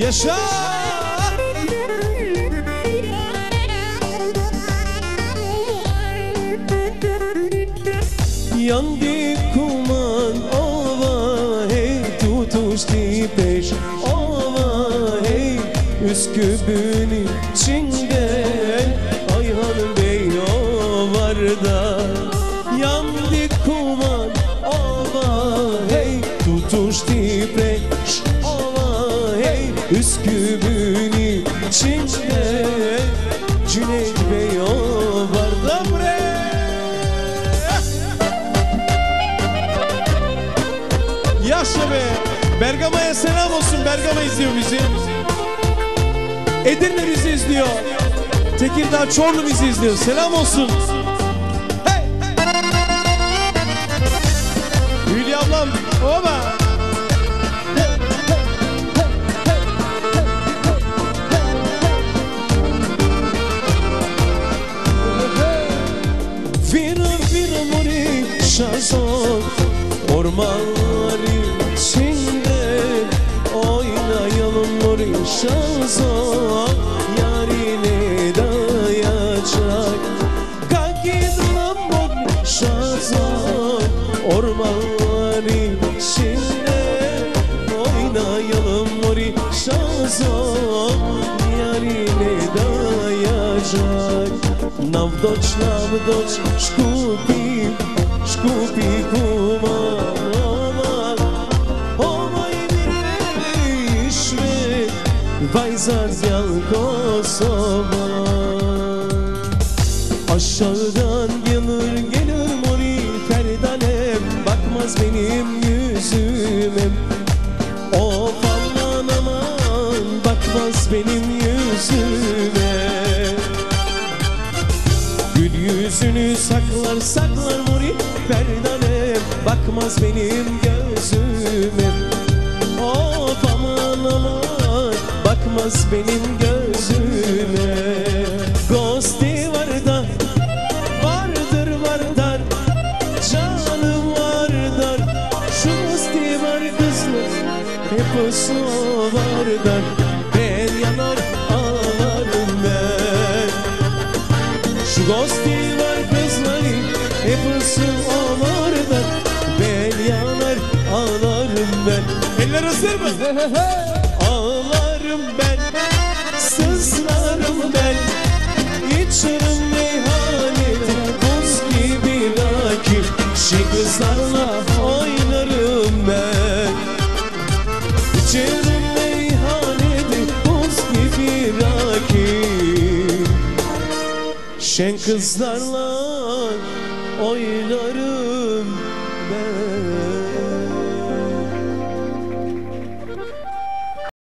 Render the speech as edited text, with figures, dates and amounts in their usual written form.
Yaşa! Yandı kuman ova hey, tutuştu peş ova hey, Üsküp'ün içinde Ayhan Bey ovarda. Yandı kuman ova hey, tutuştu peş ova hey, Üsküp'ün içinde Cüneyt Bey ovarda bre. Yaşa be! Bergama'ya selam olsun. Bergama izliyor bizi. Edirne bizi izliyor. Tekirdağ, Çorlu bizi izliyor. Selam olsun. Hey! Hülya ablam. Oba! Vira vira mori şazon ormanlar içinde oynayalım mori şazon yarine dayacak. Kagidulam mori şazon ormanlar içinde oynayalım mori şazon yarine dayacak. Navdoç navdoç şkupi şkupi kuman olay bir işve vayzaz yalkosoma. Aşağıdan gelir mori ferdanem, bakmaz benim yüzüme. Of aman aman, bakmaz benim yüzüme. Gül yüzünü saklar saklar mori ferdanem, bakmaz benim gözüme. Of aman aman, bakmaz benim gözüme. Gosti var da vardır vardar, canım vardar. Şu gosti var kızlar, hep o vardar. Ben yanar ağlarım ben. Şu gosti var kızları, hep o vardar. Ben yanar ağlarım ben. Eller hazır mı? Ağlarım ben, sızlarım ben. İçerim meyhanede buz gibi lakin şey kızlarla oynarım ben. İçerim meyhanede buz gibi lakin şen kızlarla oynarım ben.